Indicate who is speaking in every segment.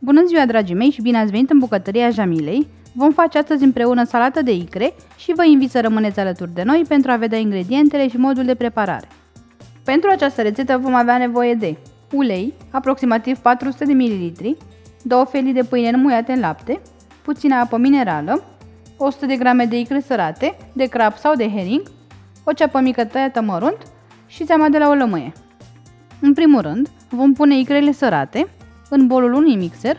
Speaker 1: Bună ziua, dragii mei, și bine ați venit în bucătăria Jamilei. Vom face astăzi împreună salată de icre și vă invit să rămâneți alături de noi pentru a vedea ingredientele și modul de preparare. Pentru această rețetă vom avea nevoie de ulei, aproximativ 400 de ml, 2 felii de pâine înmuiate în lapte, puțină apă minerală, 100 de grame de icre sărate, de crab sau de herring, o ceapă mică tăiată mărunt și seama de la o lămâie. În primul rând, vom pune icrele sărate în bolul unui mixer.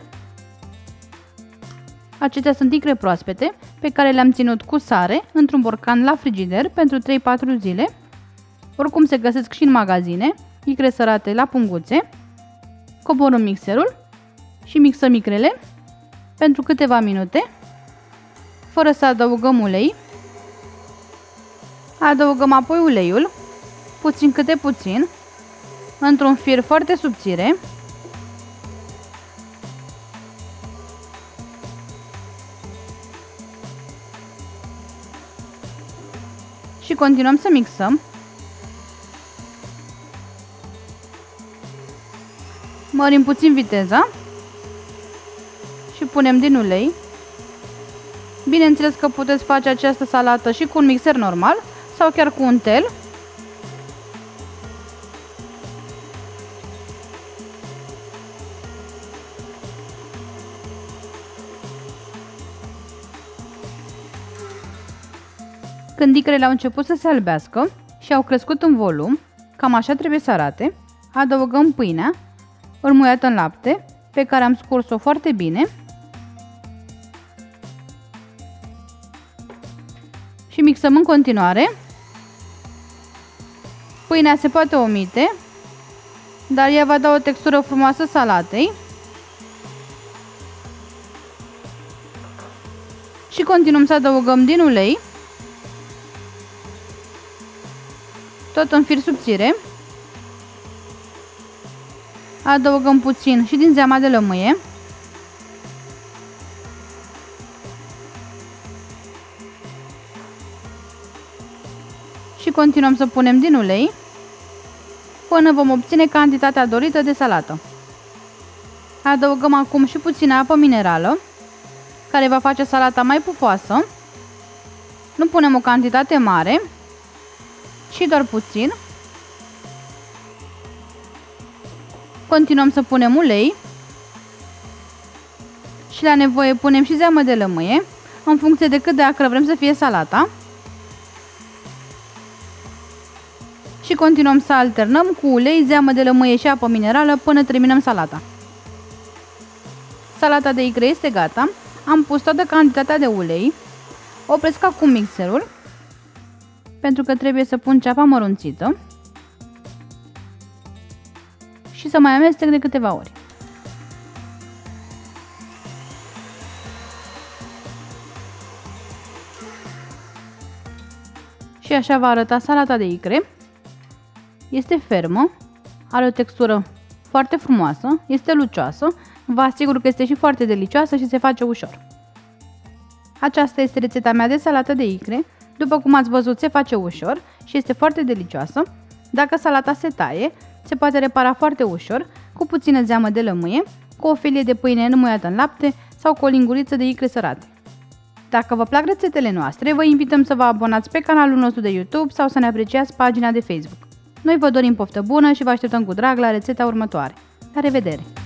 Speaker 1: Acestea sunt icre proaspete pe care le-am ținut cu sare într-un borcan la frigider pentru 3-4 zile. Oricum se găsesc și în magazine, icre sărate la punguțe. Coborâm mixerul și mixăm icrele pentru câteva minute, fără să adăugăm ulei. Adăugăm apoi uleiul, puțin câte puțin, într-un fir foarte subțire. Și continuăm să mixăm. Mărim puțin viteza și punem din ulei. Bineînțeles că puteți face această salată și cu un mixer normal sau chiar cu un tel. Când icrele au început să se albească și au crescut în volum, cam așa trebuie să arate, adăugăm pâinea înmuiată în lapte, pe care am scurs-o foarte bine și mixăm în continuare. Pâinea se poate omite, dar ea va da o textură frumoasă salatei. Și continuăm să adăugăm din ulei, tot în fir subțire. Adăugăm puțin și din zeama de lămâie. Și continuăm să punem din ulei până vom obține cantitatea dorită de salată. Adăugăm acum și puțină apă minerală, care va face salata mai pufoasă. Nu punem o cantitate mare, ci doar puțin. Continuăm să punem ulei și la nevoie punem și zeamă de lămâie, în funcție de cât de acră vrem să fie salata. Și continuăm să alternăm cu ulei, zeamă de lămâie și apă minerală până terminăm salata. Salata de icre este gata. Am pus toată cantitatea de ulei. Opresc acum mixerul, pentru că trebuie să pun ceapa mărunțită și să mai amestec de câteva ori. Și așa va arăta salata de icre. Este fermă, are o textură foarte frumoasă, este lucioasă, vă asigur că este și foarte delicioasă și se face ușor. Aceasta este rețeta mea de salată de icre. După cum ați văzut, se face ușor și este foarte delicioasă. Dacă salata se taie, se poate repara foarte ușor, cu puțină zeamă de lămâie, cu o felie de pâine înmuiată în lapte sau cu o linguriță de icre sărate. Dacă vă plac rețetele noastre, vă invităm să vă abonați pe canalul nostru de YouTube sau să ne apreciați pagina de Facebook. Noi vă dorim poftă bună și vă așteptăm cu drag la rețeta următoare. La revedere!